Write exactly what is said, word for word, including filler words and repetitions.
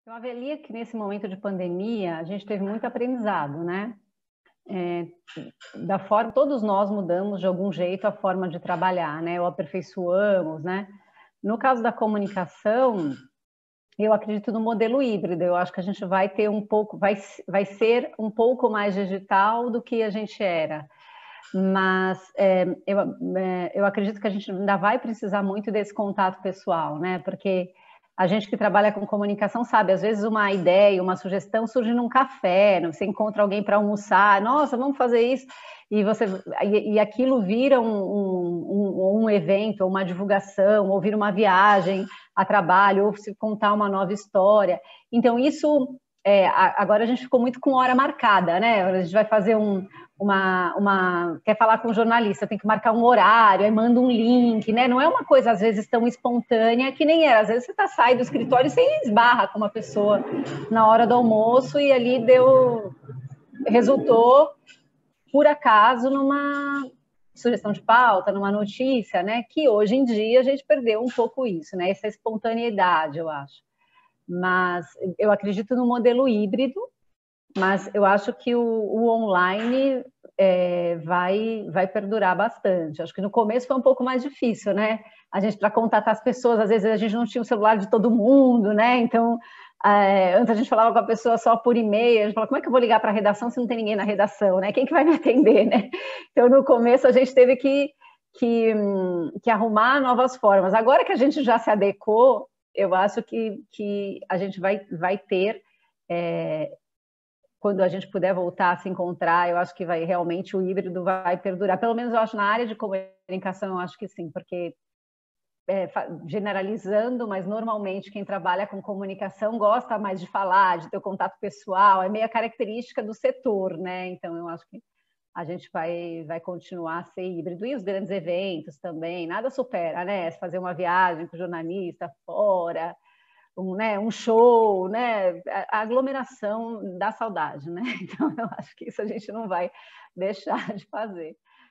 Eu avalia que nesse momento de pandemia a gente teve muito aprendizado, né? É, da forma, todos nós mudamos de algum jeito a forma de trabalhar, né? Ou aperfeiçoamos, né? No caso da comunicação, eu acredito no modelo híbrido. Eu acho que a gente vai ter um pouco, vai, vai ser um pouco mais digital do que a gente era. Mas é, eu, é, eu acredito que a gente ainda vai precisar muito desse contato pessoal, né? Porque a gente que trabalha com comunicação sabe, às vezes uma ideia, uma sugestão surge num café, você encontra alguém para almoçar, nossa, vamos fazer isso, e, você, e, e aquilo vira um, um, um evento, uma divulgação, ou vira uma viagem a trabalho, ou se contar uma nova história. Então, isso, é, agora a gente ficou muito com hora marcada, né? A gente vai fazer um, uma, uma... Quer falar com o jornalista, tem que marcar um horário, aí manda um link, né? Não é uma coisa, às vezes, tão espontânea que nem era. Às vezes você tá, sai do escritório e você esbarra com uma pessoa na hora do almoço e ali deu... resultou, por acaso, numa sugestão de pauta, numa notícia, né? Que hoje em dia a gente perdeu um pouco isso, né? Essa espontaneidade, eu acho. Mas eu acredito no modelo híbrido, mas eu acho que o, o online é, vai, vai perdurar bastante. Acho que no começo foi um pouco mais difícil, né? A gente, para contatar as pessoas, às vezes a gente não tinha o celular de todo mundo, né? Então, é, antes a gente falava com a pessoa só por e-mail, a gente falava, como é que eu vou ligar para a redação se não tem ninguém na redação, né? Quem que vai me atender, né? Então, no começo a gente teve que, que, que arrumar novas formas. Agora que a gente já se adequou, eu acho que, que a gente vai, vai ter... É, quando a gente puder voltar a se encontrar, eu acho que vai realmente o híbrido vai perdurar. Pelo menos eu acho na área de comunicação, eu acho que sim, porque é, generalizando, mas normalmente quem trabalha com comunicação gosta mais de falar, de ter o contato pessoal, é meio a característica do setor, né? Então eu acho que a gente vai, vai continuar a ser híbrido. E os grandes eventos também, nada supera, né? Fazer uma viagem com o jornalista fora, um, né, um show, né, a aglomeração dá saudade, né? Então eu acho que isso a gente não vai deixar de fazer.